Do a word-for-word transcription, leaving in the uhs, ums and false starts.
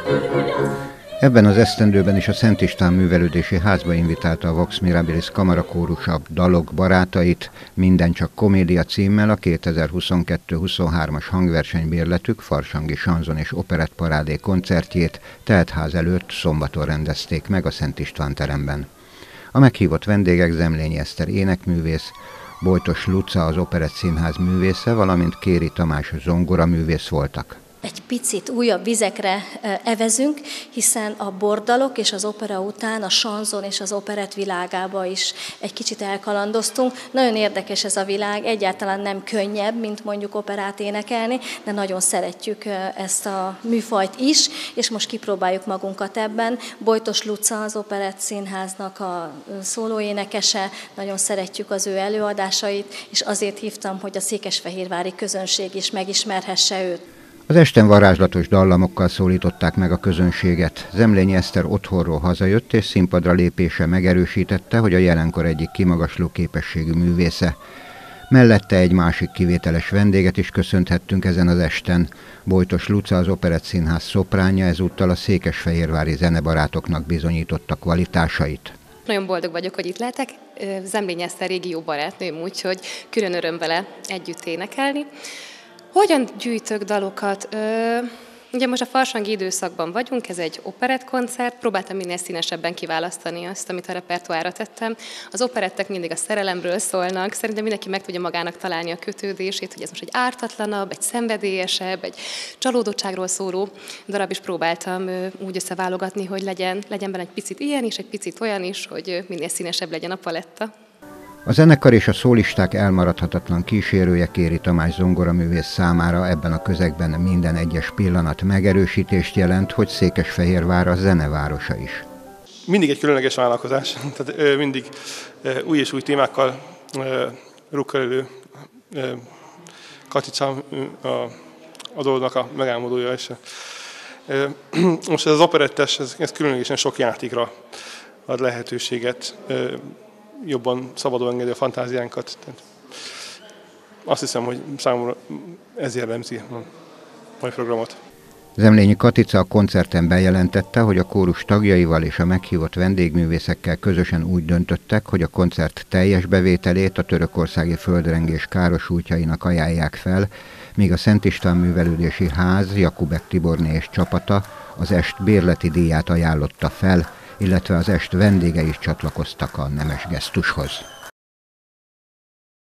Ebben az esztendőben is a Szent István Művelődési Házba invitálta a Vox Mirabilis Kamarakórus a Dalok barátait, Minden csak komédia címmel a kétezer-huszonkettő huszonhármas hangversenybérletük farsangi sanzon és operettparádé koncertjét Teltház előtt szombaton rendezték meg a Szent István teremben. A meghívott vendégek Zemlényi Eszter énekművész, Bojtos Luca az Operett Színház művésze, valamint Kéri Tamás zongoraművész voltak. Egy picit újabb vizekre evezünk, hiszen a bordalok és az opera után a sanzon és az operett világába is egy kicsit elkalandoztunk. Nagyon érdekes ez a világ, egyáltalán nem könnyebb, mint mondjuk operát énekelni, de nagyon szeretjük ezt a műfajt is, és most kipróbáljuk magunkat ebben. Bojtos Luca az Operett Színháznak a szólóénekese, nagyon szeretjük az ő előadásait, és azért hívtam, hogy a székesfehérvári közönség is megismerhesse őt. Az esten varázslatos dallamokkal szólították meg a közönséget. Zemlényi Eszter otthonról hazajött, és színpadra lépése megerősítette, hogy a jelenkor egyik kimagasló képességű művésze. Mellette egy másik kivételes vendéget is köszönthettünk ezen az esten. Bojtos Luca az Operett Színház szopránja ezúttal a székesfehérvári zenebarátoknak bizonyította kvalitásait. Nagyon boldog vagyok, hogy itt lehetek. Zemlényi Eszter régi jó barátnőm, úgyhogy külön öröm vele együtt énekelni. Hogyan gyűjtök dalokat? Ö, ugye most a farsangi időszakban vagyunk, ez egy operettkoncert, próbáltam minél színesebben kiválasztani azt, amit a repertoárra tettem. Az operettek mindig a szerelemről szólnak, szerintem mindenki meg tudja magának találni a kötődését, hogy ez most egy ártatlanabb, egy szenvedélyesebb, egy csalódottságról szóló darab is próbáltam ö, úgy összeválogatni, hogy legyen, legyen benne egy picit ilyen is, egy picit olyan is, hogy minél színesebb legyen a paletta. A zenekar és a szólisták elmaradhatatlan kísérője Kéri Tamás zongoraművész számára ebben a közegben minden egyes pillanat megerősítést jelent, hogy Székesfehérvár a zenevárosa is. Mindig egy különleges vállalkozás, tehát ö, mindig ö, új és új témákkal ö, rukkal elő. Ö, Katica a, a dolognak a megálmodója is. Ö, most ez az operettes, ez, ez különlegesen sok játékra ad lehetőséget. Ö, jobban szabadon engedi a fantáziánkat. Tehát azt hiszem, hogy számomra ez jellemzi a mai programot. Zemlényi Katica a koncerten bejelentette, hogy a kórus tagjaival és a meghívott vendégművészekkel közösen úgy döntöttek, hogy a koncert teljes bevételét a törökországi földrengés károsultjainak ajánlják fel, míg a Szent István Művelődési Ház Jakubek Tiborné és csapata az est bérleti díját ajánlotta fel, illetve az est vendégei is csatlakoztak a nemes gesztushoz.